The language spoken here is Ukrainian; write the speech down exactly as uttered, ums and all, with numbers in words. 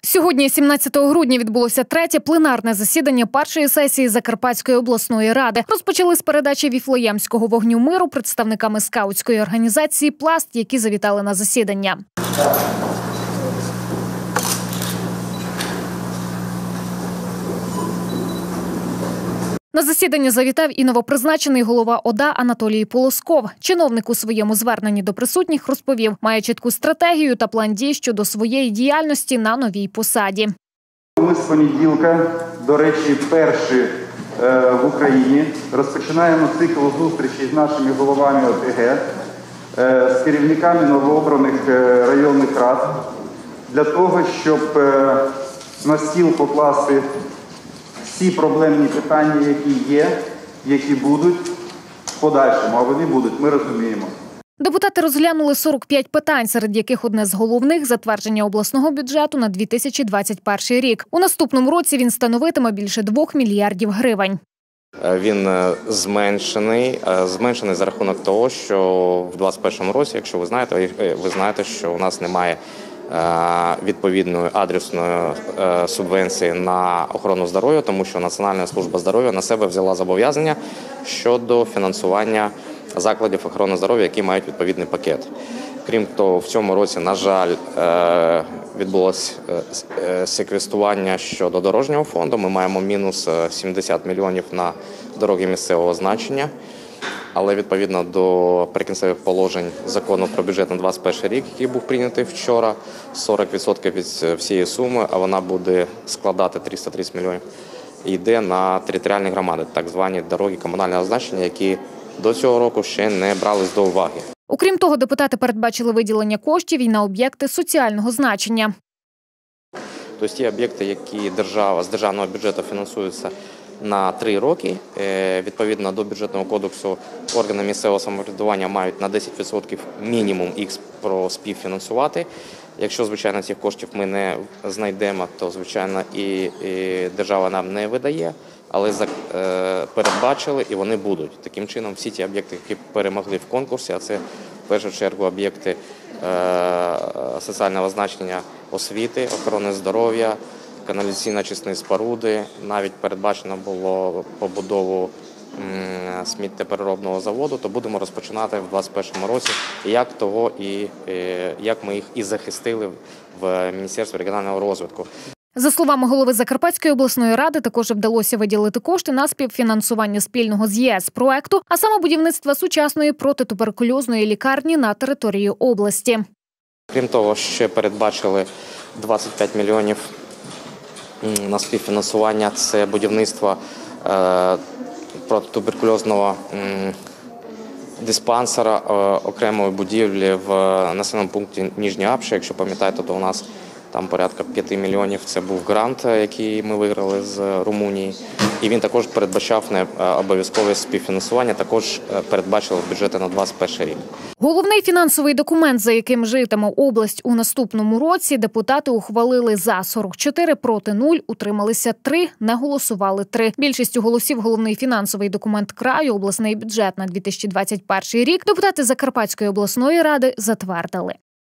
Сьогодні, сімнадцятого грудня, відбулося третє пленарне засідання першої сесії Закарпатської обласної ради. Розпочали з передачі Віфлеємського вогню миру представниками скаутської організації «Пласт», які завітали на засідання. На засідання завітав і новопризначений голова ОДА Анатолій Полосков. Чиновник у своєму зверненні до присутніх розповів, має чітку стратегію та план дій щодо своєї діяльності на новій посаді. Ми з понеділка, до речі, перші е, в Україні, розпочинаємо цикл зустрічей з нашими головами ОТГ, е, з керівниками новообраних е, районних рад, для того, щоб е, на стіл покласти всі проблемні питання, які є, які будуть в подальшому, а вони будуть, ми розуміємо. Депутати розглянули сорок п'ять питань, серед яких одне з головних – затвердження обласного бюджету на дві тисячі двадцять перший рік. У наступному році він становитиме більше двох мільярдів гривень. Він зменшений, зменшений за рахунок того, що в двадцять першому році, якщо ви знаєте, ви знаєте, що у нас немає відповідної адресної субвенції на охорону здоров'я, тому що Національна служба здоров'я на себе взяла зобов'язання щодо фінансування закладів охорони здоров'я, які мають відповідний пакет. Крім того, в цьому році, на жаль, відбулося секвестування щодо дорожнього фонду. Ми маємо мінус сімдесят мільйонів на дороги місцевого значення. Але відповідно до прикінцевих положень закону про бюджет на двадцять перший рік, який був прийнятий вчора, сорок відсотків від всієї суми, а вона буде складати триста тридцять мільйонів, йде на територіальні громади, так звані дороги комунального значення, які до цього року ще не брались до уваги. Окрім того, депутати передбачили виділення коштів і на об'єкти соціального значення. Тобто ті об'єкти, які держава з державного бюджету фінансуються на три роки, відповідно до бюджетного кодексу, органи місцевого самоврядування мають на десять відсотків мінімум їх співфінансувати. Якщо, звичайно, цих коштів ми не знайдемо, то, звичайно, і, і держава нам не видає, але передбачили і вони будуть. Таким чином, всі ті об'єкти, які перемогли в конкурсі, а це в першу чергу об'єкти соціального значення освіти, охорони здоров'я, каналізаційно-очисні споруди, навіть передбачено було побудову сміттєпереробного заводу, то будемо розпочинати в двадцять першому році, як того і як ми їх і захистили в Міністерстві регіонального розвитку. За словами голови Закарпатської обласної ради, також вдалося виділити кошти на співфінансування спільного з ЄС проекту, а саме будівництва сучасної протитуберкульозної лікарні на території області. Крім того, ще передбачили двадцять п'ять мільйонів на співфінансування – це будівництво е, протитуберкульозного м, диспансера е, окремої будівлі в населеному пункті Ніжні Апши. Якщо пам'ятаєте, то у нас там порядка п'яти мільйонів. Це був грант, який ми виграли з Румунії. І він також передбачав не обов'язкове співфінансування, також передбачили в бюджеті на двадцять перший рік. Головний фінансовий документ, за яким житиме область у наступному році, депутати ухвалили за сорок чотири, проти нуль, утрималися три, не голосували три. Більшістю голосів головний фінансовий документ краю, обласний бюджет на дві тисячі двадцять перший рік, депутати Закарпатської обласної ради затвердили.